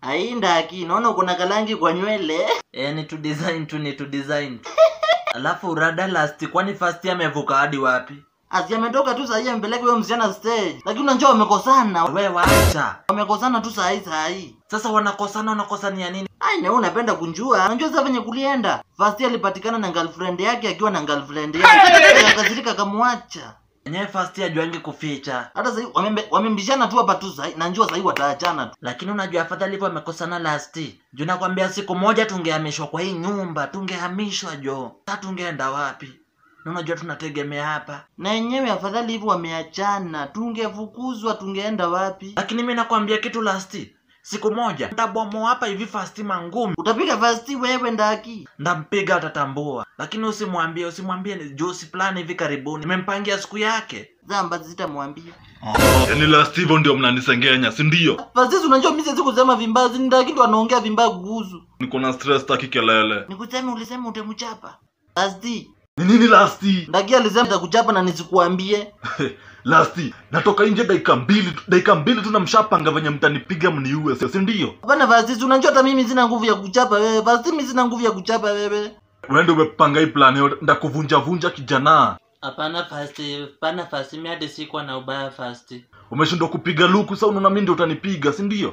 Ainda aki, naona uko na kalangi kwa nywele. Ni to design. Alafu rada last, kwani first year amevuka hadi wapi? Asi ametoka tu saa hii ampeleke huyo msichana stage. Lakini unajua wamekosana. Wewe acha. Wamekosana tu saa hii. Sasa wanakosania nini? Ai, na wewe unapenda kunjua. Unajua sasa venye kulienda. First year alipatikana na girlfriend yake akiwa na girlfriend yake. Akazilika kamwacha. Yenyewe first year juangi kuficha. Hata sasa wamembishana tu hapa tu sasa. Na njua sasa wataachana tu. Lakini unajua afadhali hivyo wamekosana last. Juu nakwambia siku moja tungehamishwa kwa hii nyumba, tungehamishwa jo. Sasa tungeenda wapi? Na unajua tunategemea hapa. Na yenyewe afadhali hivyo wameachana, tungefukuzwa tungeenda wapi? Lakini mimi nakwambia kitu last. Siku moja nitabomoa hapa hivi first mangumi. Utapiga first wewe ndaki. Ndampiga atatambua. Lakini usimwambie ni Josi plan hivi karibuni. Nimempangia siku yake. Zamba zitamwambia. Yaani last hivyo ndio mnanisengenya, si ndio? First unajua mimi siwezi kusema vimbazi, ndaki ndo anaongea vimbazi kuhusu. Niko na stress taki kelele. Nikuseme ulisema utemchapa. Last. Ni nini last? Ndaki alisema nitakuchapa na nisikuambie. Last, natoka nje dakika mbili tu namshapanga venye mtanipiga mniue, si ndio? Hapana First, unajua hata mimi sina nguvu ya kuchapa wewe. First mimi sina nguvu ya kuchapa wewe. Wewe ndio umepanga hii plan yote, ndakuvunja kijana. Hapana First, mimi hadi sikuwa na ubaya First. Umeshindwa kupiga luku, sasa unaona mimi ndio utanipiga, si ndio?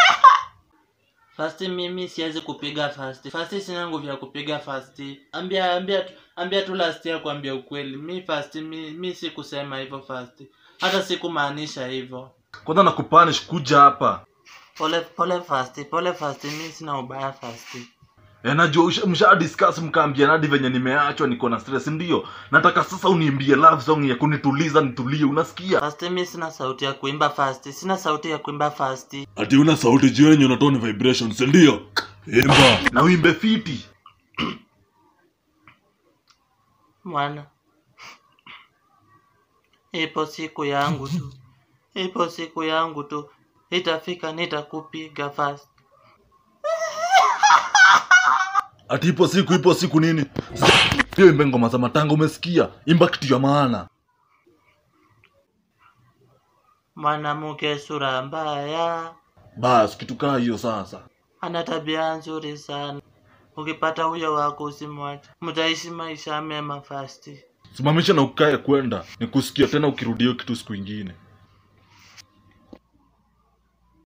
First mimi siwezi kupiga First. First sina nguvu ya kupiga First. Ambia tu last year kuambia ukweli. Mimi First mimi sikusema hivyo First. Hata sikumaanisha hivyo. Kwanza nakupanish kuja hapa. Pole First, mimi sina ubaya First. Najua msha discuss mkaambia hadi venye nimeachwa niko na stress, ndio? Nataka sasa uniimbie love song ya kunituliza nitulie, unasikia? First mimi sina sauti ya kuimba First. Sina sauti ya kuimba First. Ati una sauti jioni yenye unatoa ni vibrations, ndio? Imba na uimbe fiti. Mwana. Ipo siku yangu tu. Itafika nitakupiga First. Ati ipo siku nini? Sio imbe ngoma za matanga, umesikia? Imba kitu ya maana. Mwanamke sura mbaya. Bas kitu kaa hiyo sasa. Ana tabia nzuri sana. Ukipata huyo wako usimwache. Mtaishi maisha mema First. Simamisha na ukae kwenda. Nikusikia tena ukirudia kitu siku nyingine.